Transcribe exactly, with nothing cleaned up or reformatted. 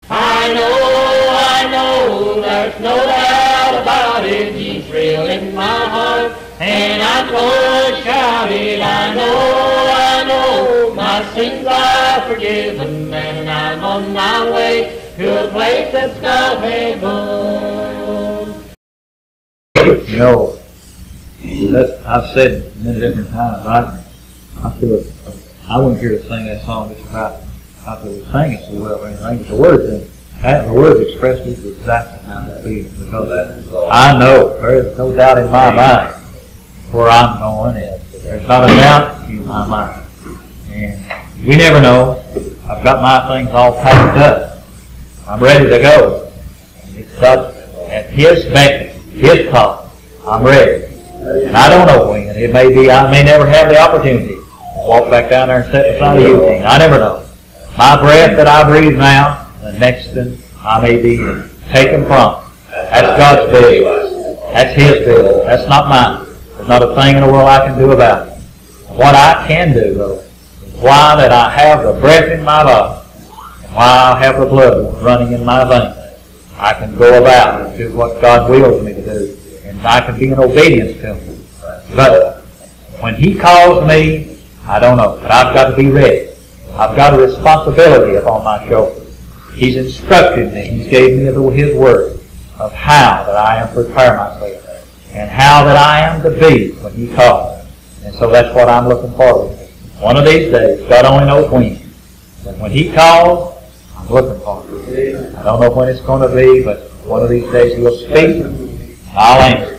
I know, I know, there's no doubt about it. He's real in my heart, and I'm going to shout it. I know, I know, my sins are forgiven, and I'm on my way to a place that's called heaven. You know, that's, I've said many different times, I, I feel I wouldn't care to sing that song just about how they would sing it so well or anything, but the words, in, that, the words express me exactly how I feel, because I know, there is no doubt in my mind where I'm going, and there's not a doubt in my mind. And you never know. I've got my things all packed up. I'm ready to go. It's up at His beck, His call. I'm ready. And I don't know when. It may be I may never have the opportunity to walk back down there and sit beside of Eugene. I never know. My breath that I breathe now, the next thing I may be taken from. That's God's business. That's His business. That's not mine. There's not a thing in the world I can do about it. What I can do, though, is why that I have the breath in my body, and why I have the blood running in my veins, I can go about and do what God wills me to do, and I can be in obedience to Him. But when He calls me, I don't know, but I've got to be ready. I've got a responsibility upon my shoulders. He's instructed me. He's gave me His word of how that I am to prepare myself and how that I am to be when He calls. And so that's what I'm looking forward to. One of these days, God only knows when. But when He calls, I'm looking forward to it. I don't know when it's going to be, but one of these days He'll speak, and I'll answer.